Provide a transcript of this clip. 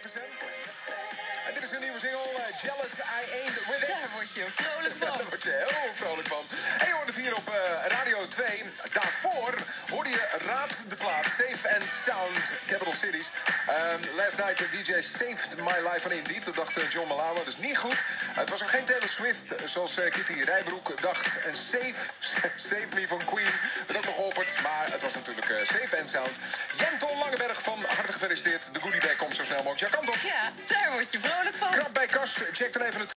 Peterson. En dit is een nieuwe single, Jealous I Ain't With It. Daar word je vrolijk van. Ja, daar word je heel vrolijk van. En je hoort het hier op Radio 2. Daarvoor hoorde je Raad de Plaat, Safe and Sound, Capital Cities. Last night the DJ saved my life van In Deep. Dat dacht John Malawa, dat is niet goed. Het was ook geen Taylor Swift, zoals Kitty Rijbroek dacht. En Save Me van Queen werd ook nog geopperd. Maar het was natuurlijk Safe and Sound. Jenton Langeberg van harte gefeliciteerd. De goodiebag komt zo snel mogelijk. Ja, kan toch? Ja, daar word je vrolijk van. Krap bij Kas, check dan even het